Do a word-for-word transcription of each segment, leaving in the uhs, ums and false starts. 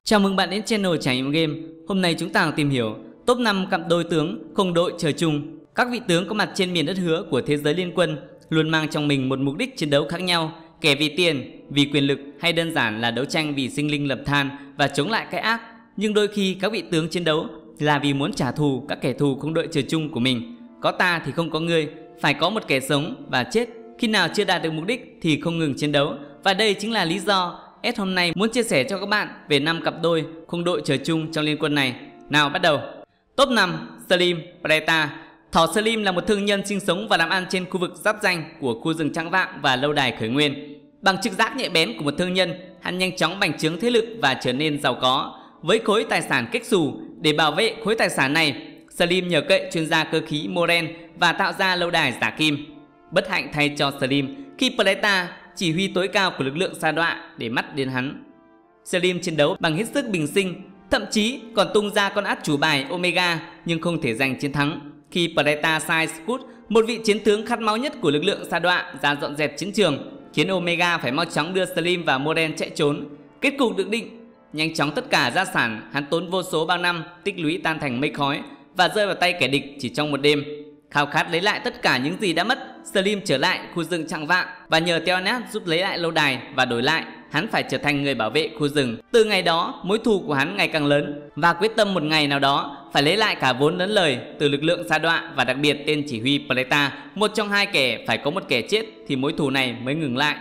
Chào mừng bạn đến channel Trải nghiệm game. Hôm nay chúng ta cùng tìm hiểu top năm cặp đôi tướng không đội trời chung. Các vị tướng có mặt trên miền đất hứa của thế giới liên quân luôn mang trong mình một mục đích chiến đấu khác nhau, kẻ vì tiền, vì quyền lực hay đơn giản là đấu tranh vì sinh linh lập than và chống lại cái ác. Nhưng đôi khi các vị tướng chiến đấu là vì muốn trả thù các kẻ thù không đội trời chung của mình. Có ta thì không có ngươi, phải có một kẻ sống và chết. Khi nào chưa đạt được mục đích thì không ngừng chiến đấu. Và đây chính là lý do S hôm nay muốn chia sẻ cho các bạn về năm cặp đôi không đội trời chung trong liên quân này. Nào bắt đầu. Top năm, Slim Preta. Thỏ Slim là một thương nhân sinh sống và làm ăn trên khu vực giáp ranh của khu rừng Trăng Vạng và lâu đài khởi nguyên. Bằng trực giác nhạy bén của một thương nhân, hắn nhanh chóng bành trướng thế lực và trở nên giàu có với khối tài sản kếch xù. Để bảo vệ khối tài sản này, Slim nhờ cậy chuyên gia cơ khí Moren và tạo ra lâu đài giả kim. Bất hạnh thay cho Slim khi Preta chỉ huy tối cao của lực lượng sa đọa để mắt đến hắn. Slim chiến đấu bằng hết sức bình sinh, thậm chí còn tung ra con át chủ bài Omega nhưng không thể giành chiến thắng. Khi Preta sai Scout, một vị chiến tướng khát máu nhất của lực lượng sa đọa, ra dọn dẹp chiến trường, khiến Omega phải mau chóng đưa Slim và Moren chạy trốn. Kết cục được định, nhanh chóng tất cả gia sản hắn tốn vô số bao năm tích lũy tan thành mây khói và rơi vào tay kẻ địch chỉ trong một đêm. Khao khát lấy lại tất cả những gì đã mất, Slim trở lại khu rừng Trăng Vạng và nhờ Teonat giúp lấy lại lâu đài, và đổi lại hắn phải trở thành người bảo vệ khu rừng. Từ ngày đó, mối thù của hắn ngày càng lớn và quyết tâm một ngày nào đó phải lấy lại cả vốn lẫn lời từ lực lượng sa đọa, và đặc biệt tên chỉ huy Preta, một trong hai kẻ phải có một kẻ chết thì mối thù này mới ngừng lại.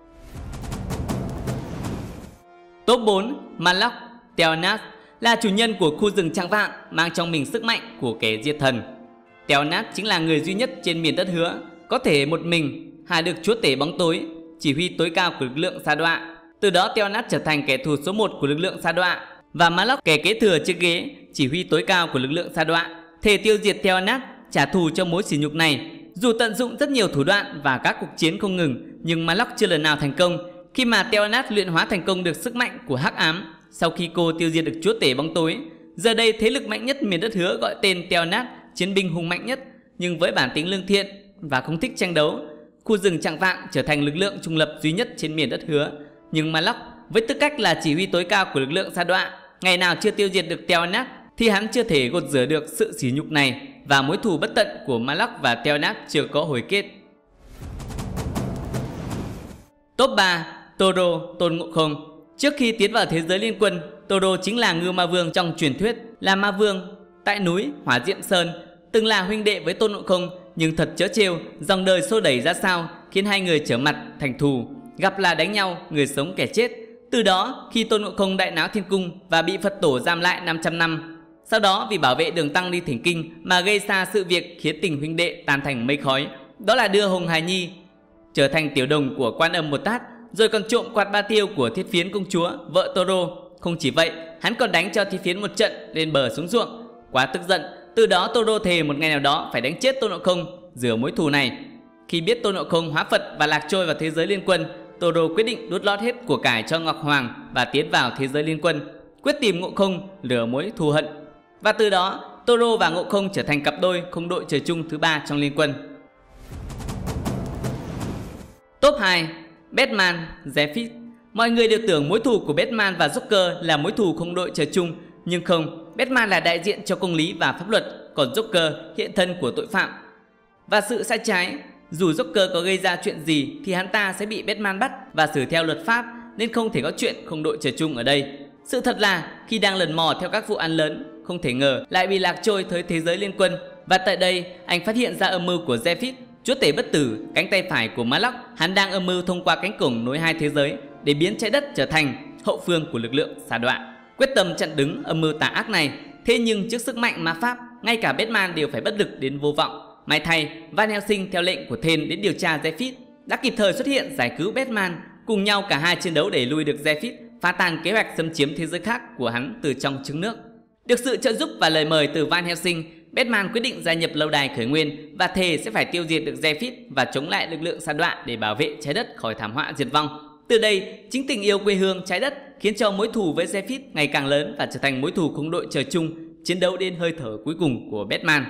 Top bốn, Malok Teonat là chủ nhân của khu rừng Trăng Vạng, mang trong mình sức mạnh của kẻ diệt thần. Teonat chính là người duy nhất trên miền đất hứa có thể một mình hạ được chúa tể bóng tối, chỉ huy tối cao của lực lượng sa đọa. Từ đó Teonat trở thành kẻ thù số một của lực lượng sa đọa, và Malok kẻ kế thừa chiếc ghế chỉ huy tối cao của lực lượng sa đọa, thề tiêu diệt Teonat, trả thù cho mối sỉ nhục này. Dù tận dụng rất nhiều thủ đoạn và các cuộc chiến không ngừng, nhưng Malok chưa lần nào thành công. Khi mà Teonat luyện hóa thành công được sức mạnh của hắc ám, sau khi cô tiêu diệt được chúa tể bóng tối, giờ đây thế lực mạnh nhất miền đất hứa gọi tên Teonat, chiến binh hùng mạnh nhất, nhưng với bản tính lương thiện và không thích tranh đấu, khu rừng Trăng Vạng trở thành lực lượng trung lập duy nhất trên miền đất hứa. Nhưng Malok với tư cách là chỉ huy tối cao của lực lượng sa đọa, ngày nào chưa tiêu diệt được Teonat thì hắn chưa thể gột rửa được sự sỉ nhục này, và mối thù bất tận của Malok và Teonat chưa có hồi kết. Top ba, Toro Tôn Ngộ Không. Trước khi tiến vào thế giới liên quân, Toro chính là Ngưu Ma Vương trong truyền thuyết, là ma vương tại núi Hỏa Diệm Sơn, từng là huynh đệ với Tôn Ngộ Không. Nhưng thật chớ trêu, dòng đời xô đẩy ra sao khiến hai người trở mặt thành thù, gặp là đánh nhau, người sống kẻ chết. Từ đó khi Tôn Ngộ Không đại náo thiên cung và bị Phật tổ giam lại năm trăm năm, sau đó vì bảo vệ Đường Tăng đi thỉnh kinh mà gây ra sự việc khiến tình huynh đệ tan thành mây khói, đó là đưa Hồng Hài Nhi trở thành tiểu đồng của Quan Âm Bồ Tát, rồi còn trộm quạt ba tiêu của Thiết Phiến công chúa, vợ Toro. Không chỉ vậy, hắn còn đánh cho Thiết Phiến một trận lên bờ xuống ruộng. Quá tức giận, từ đó Toro thề một ngày nào đó phải đánh chết Tôn Ngộ Không, rửa mối thù này. Khi biết Tôn Ngộ Không hóa Phật và lạc trôi vào thế giới liên quân, Toro quyết định đút lót hết của cải cho Ngọc Hoàng và tiến vào thế giới liên quân, quyết tìm Ngộ Không rửa mối thù hận. Và từ đó Toro và Ngộ Không trở thành cặp đôi không đội trời chung thứ ba trong liên quân. Top hai, Batman Zephyr. Mọi người đều tưởng mối thù của Batman và Joker là mối thù không đội trời chung, nhưng không. Batman là đại diện cho công lý và pháp luật, còn Joker hiện thân của tội phạm và sự sai trái. Dù Joker có gây ra chuyện gì thì hắn ta sẽ bị Batman bắt và xử theo luật pháp, nên không thể có chuyện không đội trời chung ở đây. Sự thật là khi đang lần mò theo các vụ án lớn, không thể ngờ lại bị lạc trôi tới thế giới liên quân. Và tại đây anh phát hiện ra âm mưu của Zephyr, chúa tể bất tử, cánh tay phải của Malok. Hắn đang âm mưu thông qua cánh cổng nối hai thế giới để biến trái đất trở thành hậu phương của lực lượng sa đọa, quyết tâm chặn đứng âm mưu tà ác này. Thế nhưng trước sức mạnh ma pháp, ngay cả Batman đều phải bất lực đến vô vọng. May thay, Van Helsing theo lệnh của Thane đến điều tra Zephyr đã kịp thời xuất hiện giải cứu Batman. Cùng nhau cả hai chiến đấu đẩy lui được Zephyr, phá tan kế hoạch xâm chiếm thế giới khác của hắn từ trong trứng nước. Được sự trợ giúp và lời mời từ Van Helsing, Batman quyết định gia nhập lâu đài khởi nguyên và thề sẽ phải tiêu diệt được Zephyr và chống lại lực lượng sa đọa để bảo vệ trái đất khỏi thảm họa diệt vong. Từ đây, chính tình yêu quê hương trái đất khiến cho mối thù với Zephyr ngày càng lớn và trở thành mối thù không đội trời chung, chiến đấu đến hơi thở cuối cùng của Batman.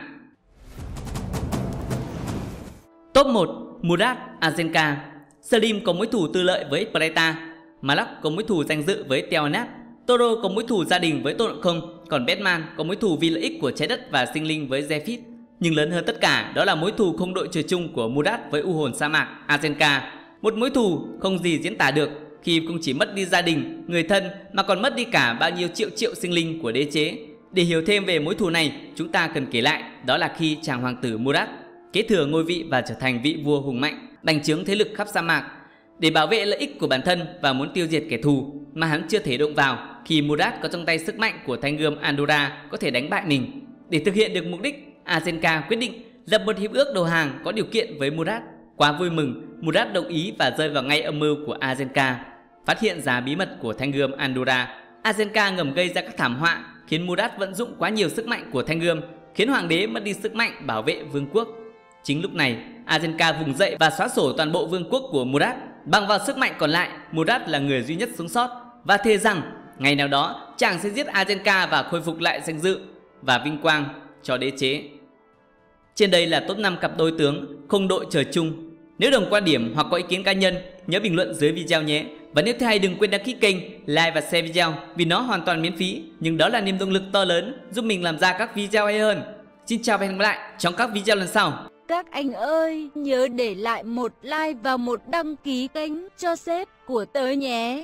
Top một, Murat Azenka. Slim có mối thù tư lợi với Preta, Malok có mối thù danh dự với Teonat. Toro có mối thù gia đình với Tôn Ngộ Không, còn Batman có mối thù vì lợi ích của trái đất và sinh linh với Zephyr. Nhưng lớn hơn tất cả đó là mối thù không đội trời chung của Murat với u hồn sa mạc Azenka. Một mối thù không gì diễn tả được khi không chỉ mất đi gia đình, người thân mà còn mất đi cả bao nhiêu triệu triệu sinh linh của đế chế. Để hiểu thêm về mối thù này, chúng ta cần kể lại đó là khi chàng hoàng tử Murat kế thừa ngôi vị và trở thành vị vua hùng mạnh, bành trướng thế lực khắp sa mạc. Để bảo vệ lợi ích của bản thân và muốn tiêu diệt kẻ thù mà hắn chưa thể động vào, khi Murat có trong tay sức mạnh của thanh gươm Andorra có thể đánh bại mình. Để thực hiện được mục đích, Azenka quyết định lập một hiệp ước đầu hàng có điều kiện với Murat. Quá vui mừng, Murat đồng ý và rơi vào ngay âm mưu của Azenka. Phát hiện ra bí mật của thanh gươm Andorra, Azenka ngầm gây ra các thảm họa khiến Murat vận dụng quá nhiều sức mạnh của thanh gươm, khiến hoàng đế mất đi sức mạnh bảo vệ vương quốc. Chính lúc này, Azenka vùng dậy và xóa sổ toàn bộ vương quốc của Murat. Bằng vào sức mạnh còn lại, Murat là người duy nhất sống sót và thề rằng ngày nào đó chàng sẽ giết Azenka và khôi phục lại danh dự và vinh quang cho đế chế. Trên đây là top năm cặp đôi tướng không đội trời chung. Nếu đồng quan điểm hoặc có ý kiến cá nhân, nhớ bình luận dưới video nhé. Và nếu thấy hay đừng quên đăng ký kênh, like và share video vì nó hoàn toàn miễn phí, nhưng đó là niềm động lực to lớn giúp mình làm ra các video hay hơn. Xin chào và hẹn gặp lại trong các video lần sau. Các anh ơi, nhớ để lại một like và một đăng ký kênh cho sếp của tớ nhé.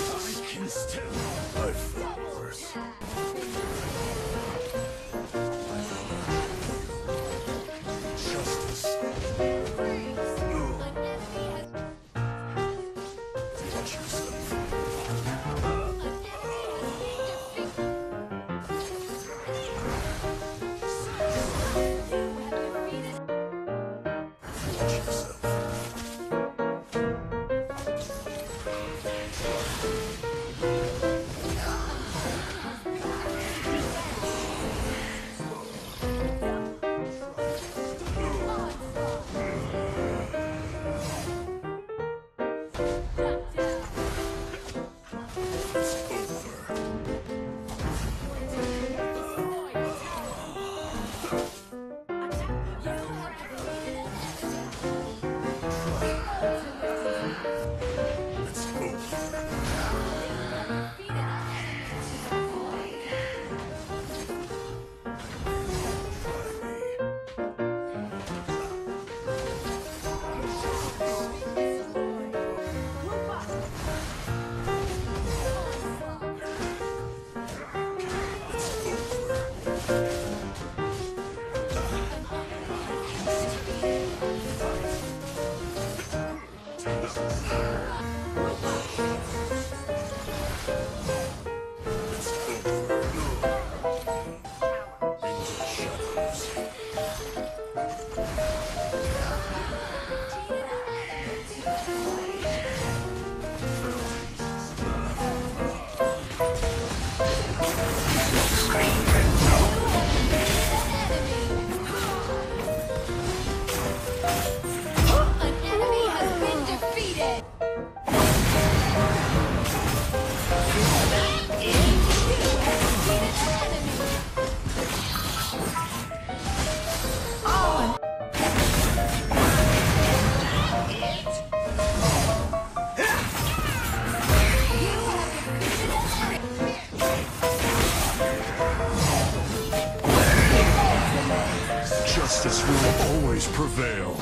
Justice will always prevail.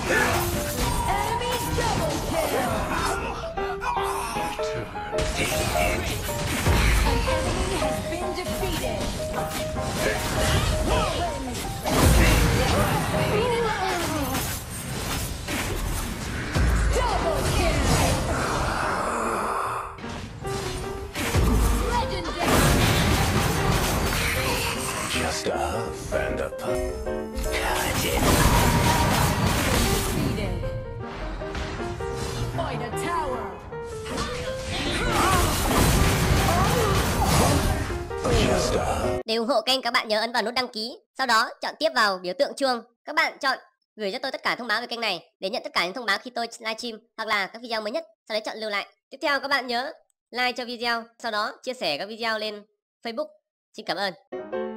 Enemy double kill. An enemy has been defeated. Double kill. Legendary. Just a huff and a puff. Defeated. Fight a tower. Just a huff. Để ủng hộ kênh, các bạn nhớ ấn vào nút đăng ký, sau đó chọn tiếp vào biểu tượng chuông. Các bạn chọn gửi cho tôi tất cả thông báo về kênh này để nhận tất cả những thông báo khi tôi livestream hoặc là các video mới nhất, sau đấy chọn lưu lại. Tiếp theo các bạn nhớ like cho video, sau đó chia sẻ các video lên Facebook. Xin cảm ơn.